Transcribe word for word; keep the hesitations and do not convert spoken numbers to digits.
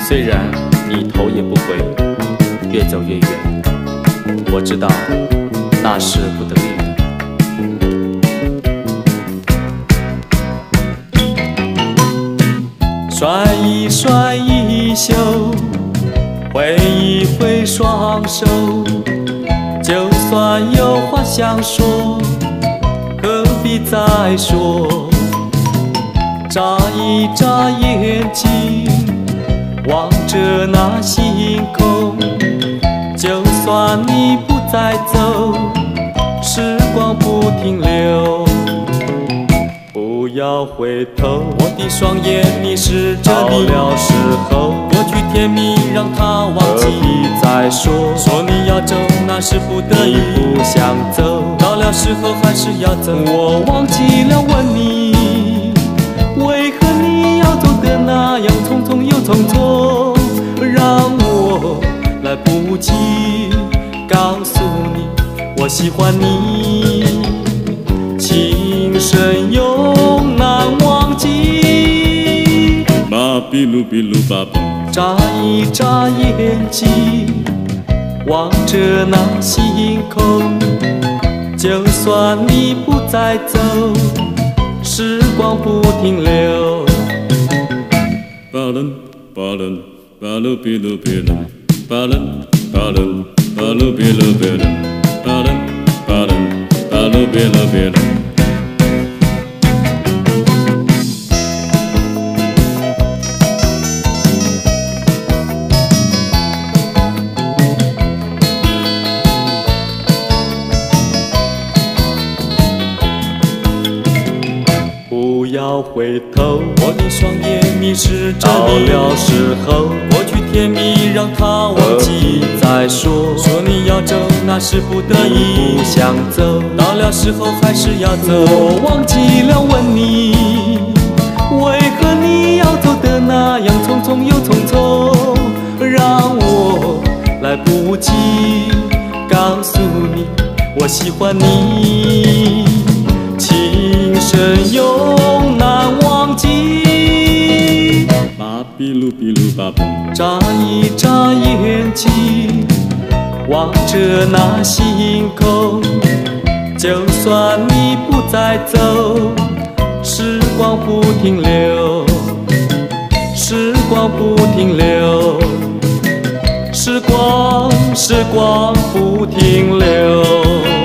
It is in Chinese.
虽然你头也不回，越走越远，我知道那是不得已的。甩一甩衣袖，挥一挥双手，就算有话想说，何必再说？眨一眨眼睛，望着那星空，就算你不再走，时光不停留。不要回头，我的双眼迷失着你。到了时候，过去甜蜜让它忘记。何必再说？说你要走，那是不得已。你不想走，到了时候还是要走。我忘记了问你，为何你要走得那样匆匆又匆匆，让我来不及告诉你我喜欢你，情深永难忘记。 巴比鲁比鲁巴巴， 眨一眨眼睛，望着那星空，就算你不再走，时光不停留。 巴伦巴伦巴鲁比鲁比伦，巴伦巴伦巴鲁比鲁比伦，巴伦巴伦巴鲁比鲁比伦。不要回头，我的双眼迷失着你。到了时候，过去甜蜜让它忘记。再说，说你要走，那是不得已。不想走，到了时候还是要走。我忘记了问你，为何你要走得那样匆匆又匆匆，让我来不及告诉你我喜欢你，情深永难忘记。 巴比鲁比鲁巴巴， 眨一眨眼睛，望着那星空，就算你不再走，时光不停留，时光不停留，时光时光不停留。